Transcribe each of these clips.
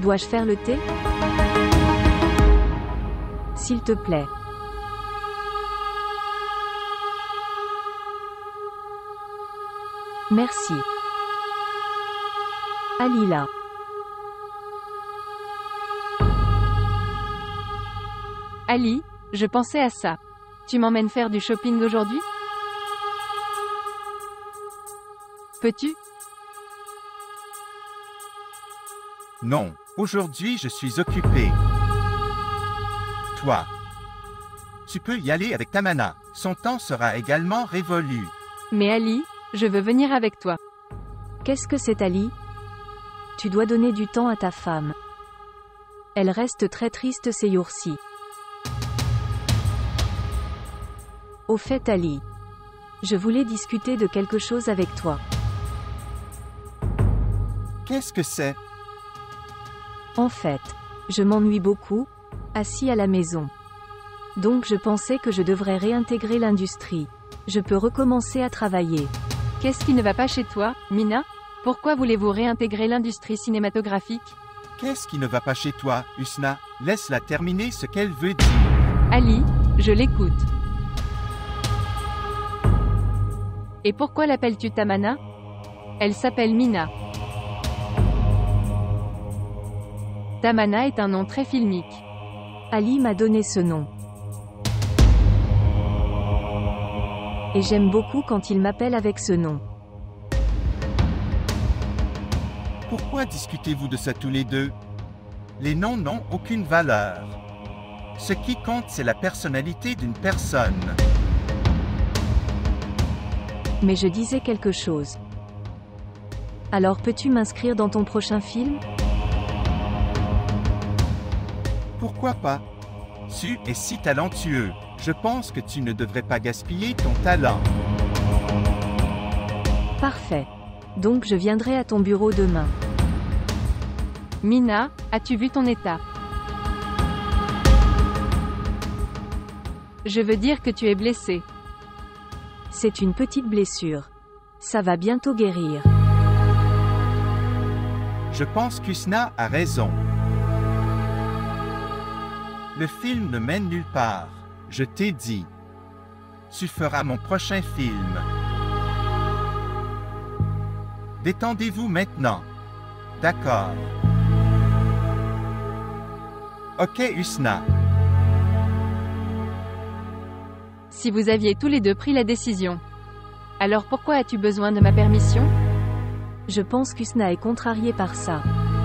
Dois-je faire le thé? S'il te plaît. Merci. Ali là. Ali, je pensais à ça. Tu m'emmènes faire du shopping aujourd'hui? Peux-tu? Non, aujourd'hui je suis occupé. Toi. Tu peux y aller avec Tamana, son temps sera également révolu. Mais Ali, je veux venir avec toi. Qu'est-ce que c'est Ali? Tu dois donner du temps à ta femme. Elle reste très triste ces jours-ci. Au fait Ali, je voulais discuter de quelque chose avec toi. Qu'est-ce que c'est? En fait, je m'ennuie beaucoup, assis à la maison. Donc je pensais que je devrais réintégrer l'industrie. Je peux recommencer à travailler. Qu'est-ce qui ne va pas chez toi, Mina? Pourquoi voulez-vous réintégrer l'industrie cinématographique? Qu'est-ce qui ne va pas chez toi, Husna? Laisse-la terminer ce qu'elle veut dire. Ali, je l'écoute. Et pourquoi l'appelles-tu Tamana? Elle s'appelle Mina. Tamana est un nom très filmique. Ali m'a donné ce nom. Et j'aime beaucoup quand il m'appelle avec ce nom. Pourquoi discutez-vous de ça tous les deux? Les noms n'ont aucune valeur. Ce qui compte, c'est la personnalité d'une personne. Mais je disais quelque chose. Alors peux-tu m'inscrire dans ton prochain film? Pourquoi pas? Tu es si talentueux. Je pense que tu ne devrais pas gaspiller ton talent. Parfait. Donc je viendrai à ton bureau demain. Mina, as-tu vu ton état? Je veux dire que tu es blessée. C'est une petite blessure. Ça va bientôt guérir. Je pense qu'Husna a raison. Le film ne mène nulle part. Je t'ai dit. Tu feras mon prochain film. Détendez-vous maintenant. D'accord. Ok, Husna. Si vous aviez tous les deux pris la décision. Alors pourquoi as-tu besoin de ma permission? Je pense qu'Husna est contrariée par ça.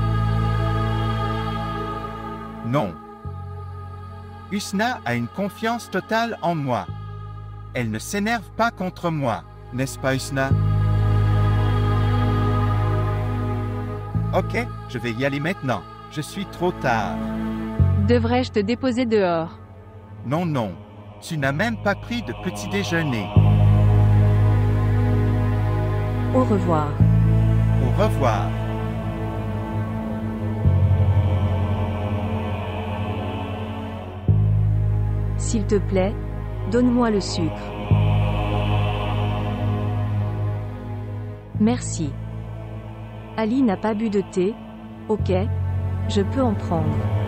Non. Husna a une confiance totale en moi. Elle ne s'énerve pas contre moi, n'est-ce pas Husna? Ok, je vais y aller maintenant. Je suis trop tard. Devrais-je te déposer dehors? Non, non. Tu n'as même pas pris de petit déjeuner. Au revoir. Au revoir. S'il te plaît, donne-moi le sucre. Merci. Ali n'a pas bu de thé? Ok, je peux en prendre.